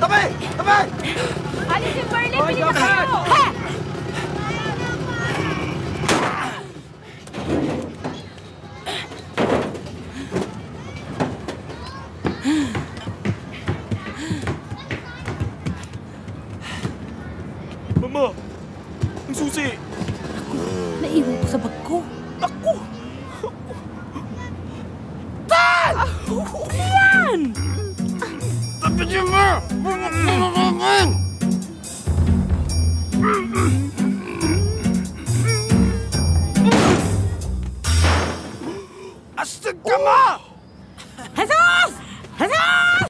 Tabi! Tabi! Alis si Berlin! Hoy, Bilisan dapat! mo! Mama! Ang susi! Naiwan ko sa bag ko. Ako! Tan! Yan! Tabi niyo mo! Bumukulakan! Astig ka mo! Jesus! Jesus!